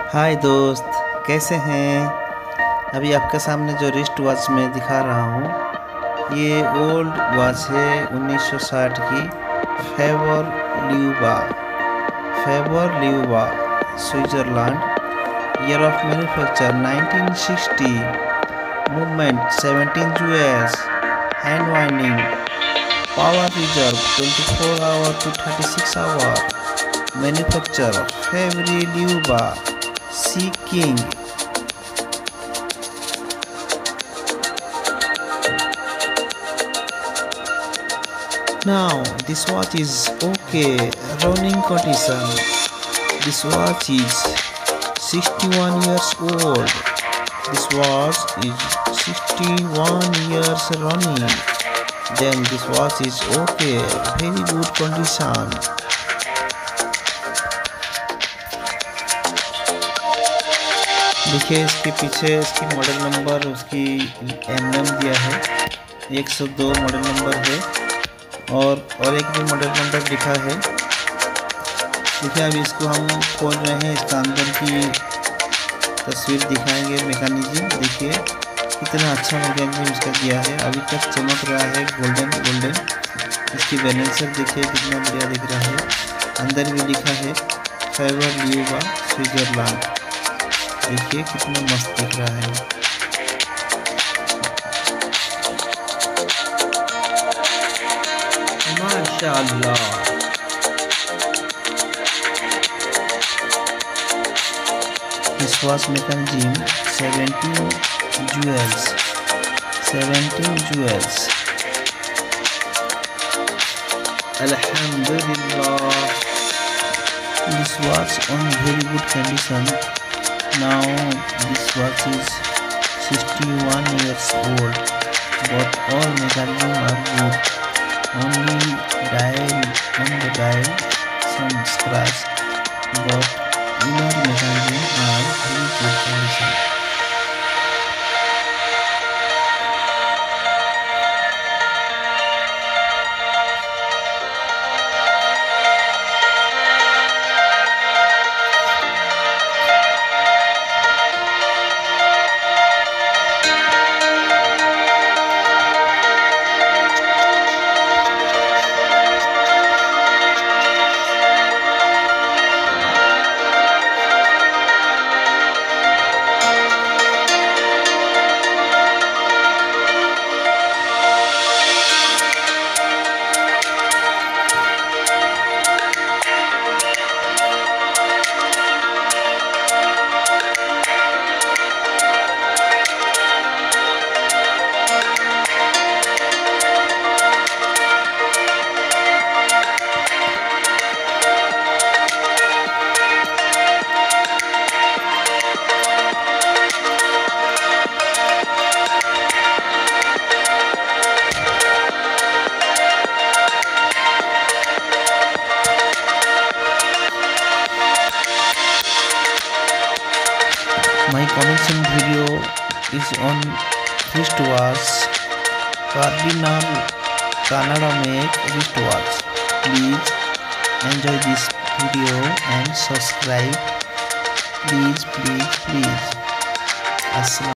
हाय दोस्त, कैसे हैं। अभी आपके सामने जो रिस्ट वॉच मैं दिखा रहा हूँ, ये ओल्ड वॉच है 1960 की। Favre Leuba, Favre Leuba, Switzerland. Year of manufacture 1960। Movement 17 जूएस। Hand winding, power reserve 24 hour to 36 hour. Manufacture Favre Leuba, Sea King. Now this watch is okay, running condition. This watch is 61 years old. This watch is 61 years running. Then this watch is okay, very good condition. देखिए इसके पीछे इसकी model number, उसकी MM दिया है। 102 model number है और एक भी मॉडल नंबर लिखा है। देखिए अभी इसको हम खोल रहे हैं, इसका अंदर की तस्वीर दिखाएंगे। मैकेनिज्म देखिए कितना अच्छा मैकेनिज्म इसका दिया है, अभी तक चमक रहा है गोल्डन गोल्डन। इसकी बैलेंसर देखिए कितना बढ़िया दिख रहा है। अंदर भी लिखा है फेबर ल्यूबा, स्विट्जरलैंड। देखिए कितना मस्त दिख रहा है। माशाअल्लाह। This was mechanism 17 jewels, 17 jewels. Alhamdulillah. This was on very good condition. Now this watch is 61 years old, but all mechanism are good. Only on the dial some scratch, but inner mechanism are very good condition. My connection video is on wristwatch, Cardinal Canada make wristwatch. Please enjoy this video and subscribe. Please. Assalam.